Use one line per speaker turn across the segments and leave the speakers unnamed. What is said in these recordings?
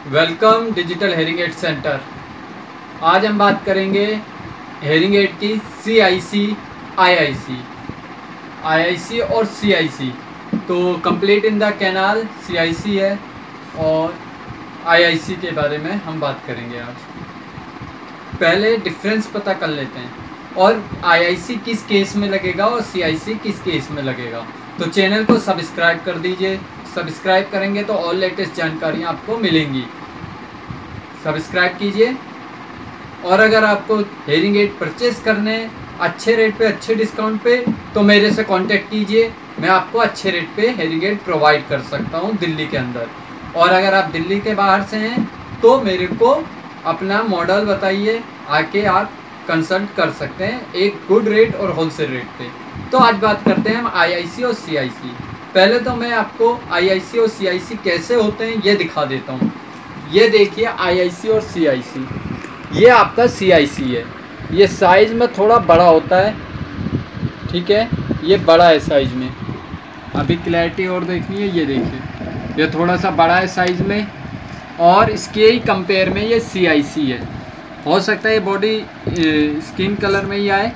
Welcome digital hearing aid centre. आज हम बात करेंगे हेयरिंग एड की CIC, IIC और CIC। तो complete in the canal CIC है और IIC के बारे में हम बात करेंगे आज। पहले डिफरेंस पता कर लेते हैं और IIC किस केस में लगेगा और CIC किस केस में लगेगा। तो चैनल को सब्सक्राइब कर दीजिए। सब्सक्राइब करेंगे तो और लेटेस्ट जानकारियाँ आपको मिलेंगी। सब्सक्राइब कीजिए। और अगर आपको हेयरिंग एड परचेस करने अच्छे रेट पे, अच्छे डिस्काउंट पे, तो मेरे से कांटेक्ट कीजिए। मैं आपको अच्छे रेट पे हेयरिंग एड प्रोवाइड कर सकता हूँ दिल्ली के अंदर। और अगर आप दिल्ली के बाहर से हैं तो मेरे को अपना मॉडल बताइए, आके आप कंसल्ट कर सकते हैं एक गुड रेट और होलसेल रेट पे। तो आज बात करते हैं हम IIC और CIC। पहले तो मैं आपको IIC और CIC कैसे होते हैं ये दिखा देता हूँ। ये देखिए IIC और CIC, ये आपका CIC है। ये साइज़ में थोड़ा बड़ा होता है, ठीक है, ये बड़ा है साइज़ में। अभी क्लैरिटी और देखनी है, ये देखिए ये थोड़ा सा बड़ा है साइज़ में और इसके ही कंपेयर में ये CIC है। हो सकता है ये बॉडी स्किन कलर में ही आए।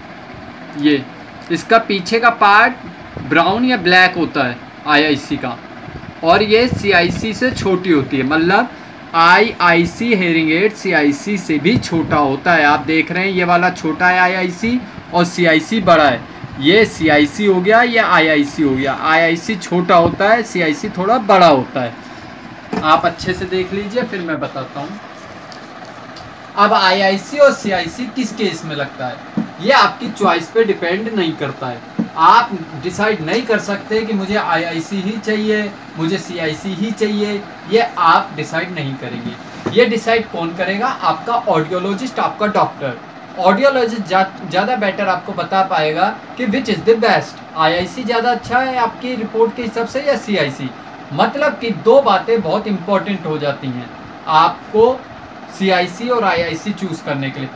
ये इसका पीछे का पार्ट ब्राउन या ब्लैक होता है IIC का, और ये CIC से छोटी होती है। मतलब IIC हेयरिंग एड CIC से भी छोटा होता है। आप देख रहे हैं ये वाला छोटा है IIC और CIC बड़ा है। ये CIC हो गया, ये IIC हो गया। IIC छोटा होता है, CIC थोड़ा बड़ा होता है। आप अच्छे से देख लीजिए, फिर मैं बताता हूँ। अब IIC और CIC किस केस में लगता है, ये आपकी चॉइस पे डिपेंड नहीं करता है। आप डिसाइड नहीं कर सकते कि मुझे IIC ही चाहिए, मुझे CIC ही चाहिए। ये आप डिसाइड नहीं करेंगे। ये डिसाइड कौन करेगा? आपका ऑडियोलॉजिस्ट, आपका डॉक्टर। ऑडियोलॉजिस्ट ज़्यादा बेटर आपको बता पाएगा कि which is the best, IIC ज़्यादा अच्छा है आपकी रिपोर्ट के हिसाब से या CIC। मतलब कि दो बातें बहुत इंपॉर्टेंट हो जाती हैं आपको CIC और IIC चूज़ करने के लिए।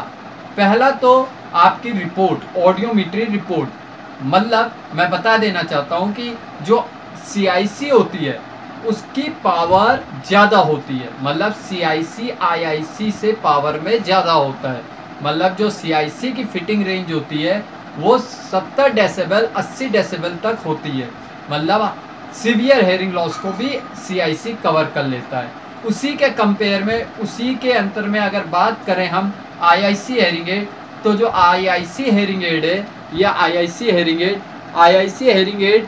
पहला तो आपकी रिपोर्ट, ऑडियोमेट्री रिपोर्ट। मतलब मैं बता देना चाहता हूँ कि जो CIC होती है उसकी पावर ज़्यादा होती है। मतलब CIC IIC से पावर में ज़्यादा होता है। मतलब जो CIC की फिटिंग रेंज होती है वो 70 डेसिबल 80 डेसिबल तक होती है। मतलब सीवियर हेयरिंग लॉस को भी CIC कवर कर लेता है। उसी के कंपेयर में, उसी के अंतर में अगर बात करें हम IIC हेयरिंग एड, तो जो IIC हेयरिंग एड है या IIC हेयरिंग एड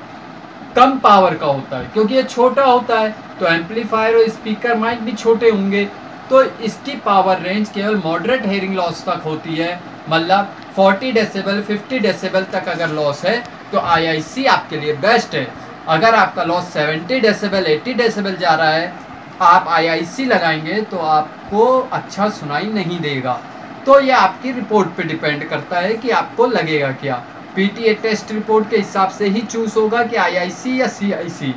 कम पावर का होता है, क्योंकि ये छोटा होता है तो एम्पलीफायर और स्पीकर माइक भी छोटे होंगे। तो इसकी पावर रेंज केवल मॉडरेट हेयरिंग लॉस तक होती है। मतलब 40 डेसिबल 50 डेसिबल तक अगर लॉस है तो IIC आपके लिए बेस्ट है। अगर आपका लॉस 70 डेसिबल 80 डेसिबल जा रहा है, आप IIC लगाएंगे तो आपको अच्छा सुनाई नहीं देगा। तो ये आपकी रिपोर्ट पे डिपेंड करता है कि आपको लगेगा क्या। PTA टेस्ट रिपोर्ट के हिसाब से ही चूज होगा कि IIC या CIC।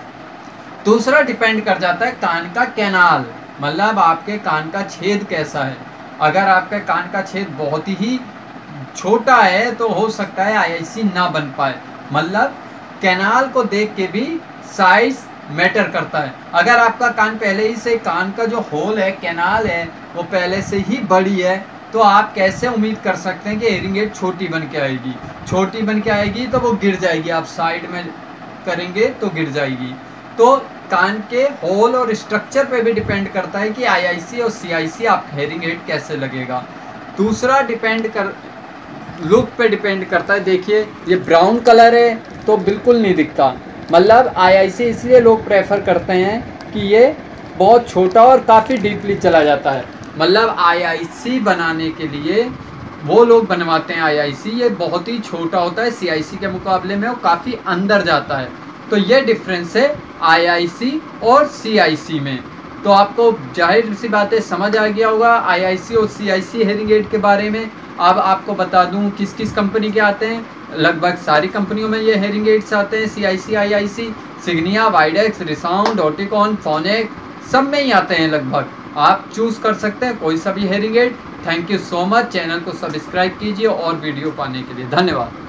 दूसरा डिपेंड कर जाता है कान का कैनाल, मतलब आपके कान का छेद कैसा है। अगर आपके कान का छेद बहुत ही छोटा है तो हो सकता है IIC ना बन पाए। मतलब कैनाल को देख के भी साइज मैटर करता है। अगर आपका कान पहले ही से, कान का जो होल है, कैनाल है, वो पहले से ही बड़ी है, तो आप कैसे उम्मीद कर सकते हैं कि हेयरिंग एड छोटी बन के आएगी। छोटी बन के आएगी तो वो गिर जाएगी, आप साइड में करेंगे तो गिर जाएगी। तो कान के होल और स्ट्रक्चर पे भी डिपेंड करता है कि IIC और CIC आप हेयरिंग एड कैसे लगेगा। दूसरा डिपेंड कर लुक पे डिपेंड करता है। देखिए ये ब्राउन कलर है तो बिल्कुल नहीं दिखता। मतलब IIC इसलिए लोग प्रेफर करते हैं कि ये बहुत छोटा और काफ़ी डीपली चला जाता है। मतलब IIC बनाने के लिए वो लोग बनवाते हैं IIC, ये बहुत ही छोटा होता है CIC के मुकाबले में, वो काफ़ी अंदर जाता है। तो ये डिफरेंस है IIC और CIC में। तो आपको जाहिर सी बातें समझ आ गया होगा IIC और CIC हेयरिंग एड के बारे में। अब आपको बता दूं किस किस कंपनी के आते हैं। लगभग सारी कंपनियों में ये हेयरिंग एड्स आते हैं, CIC IIC, Signia, Widex, ReSound, Oticon, Phonak, सब में ही आते हैं लगभग। आप चूज़ कर सकते हैं कोई सा भी hearing aid. Thank you so much. Channel को सब्सक्राइब कीजिए और वीडियो पाने के लिए धन्यवाद।